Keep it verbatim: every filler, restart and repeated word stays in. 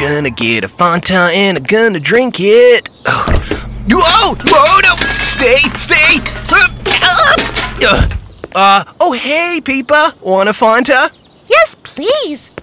gonna get a Fanta and I'm gonna drink it. Oh. Whoa! Whoa! No! Stay! Stay! Uh, uh, oh, hey, Peepa. Want a Fanta? Yes, please.